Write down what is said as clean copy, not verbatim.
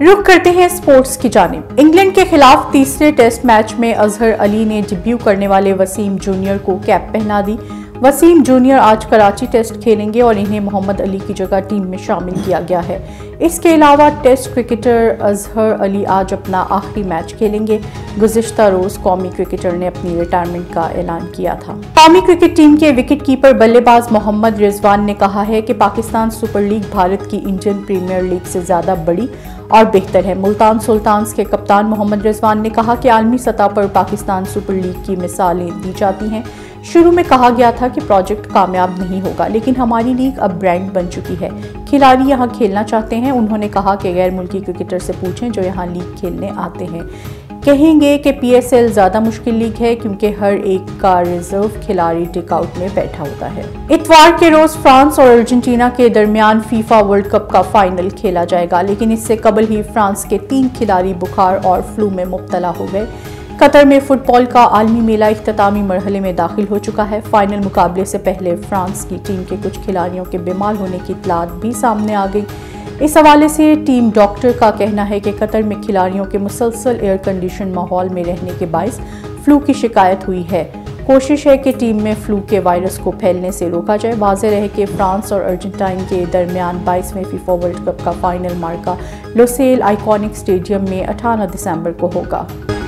रुख करते हैं स्पोर्ट्स की जानिब। इंग्लैंड के खिलाफ तीसरे टेस्ट मैच में अजहर अली ने डेब्यू करने वाले वसीम जूनियर को कैप पहना दी। वसीम जूनियर आज कराची टेस्ट खेलेंगे और इन्हें मोहम्मद अली की जगह टीम में शामिल किया गया है। इसके अलावा टेस्ट क्रिकेटर अजहर अली आज अपना आखिरी मैच खेलेंगे। गुज़िश्ता रोज कौमी क्रिकेटर ने अपनी रिटायरमेंट का ऐलान किया था। कौमी क्रिकेट टीम के विकेट कीपर बल्लेबाज मोहम्मद रिजवान ने कहा है कि पाकिस्तान सुपर लीग भारत की इंडियन प्रीमियर लीग से ज़्यादा बड़ी और बेहतर है। मुल्तान सुल्तान्स के कप्तान मोहम्मद रिजवान ने कहा कि आलमी सतह पर पाकिस्तान सुपर लीग की मिसालें दी जाती हैं। शुरू में कहा गया था कि प्रोजेक्ट कामयाब नहीं होगा, लेकिन हमारी लीग अब ब्रांड बन चुकी है। खिलाड़ी यहाँ खेलना चाहते हैं। उन्होंने कहा कि गैर मुल्की क्रिकेटर से पूछें जो यहाँ लीग खेलने आते हैं, कहेंगे कि PSL ज़्यादा मुश्किल लीग है क्योंकि हर एक का रिजर्व खिलाड़ी टेकआउट में बैठा होता है। इतवार के रोज फ्रांस और अर्जेंटीना के दरमियान फीफा वर्ल्ड कप का फाइनल खेला जाएगा, लेकिन इससे कबल ही फ्रांस के 3 खिलाड़ी बुखार और फ्लू में मुब्तला हो गए। कतर में फुटबॉल का आलमी मेला इख्तितामी मरहले में दाखिल हो चुका है। फाइनल मुकाबले से पहले फ्रांस की टीम के कुछ खिलाड़ियों के बीमार होने की इत्तलात भी सामने आ गई। इस हवाले से टीम डॉक्टर का कहना है कि कतर में खिलाड़ियों के मुसलसल एयर कंडीशन माहौल में रहने के बायस फ्लू की शिकायत हुई है। कोशिश है कि टीम में फ्लू के वायरस को फैलने से रोका जाए। वाज़ेह रहे कि फ्रांस और अर्जेंटीना के दरमियान 22वें फीफा वर्ल्ड कप का फाइनल मार्का लोसेल आइकॉनिक स्टेडियम में 18 दिसंबर को होगा।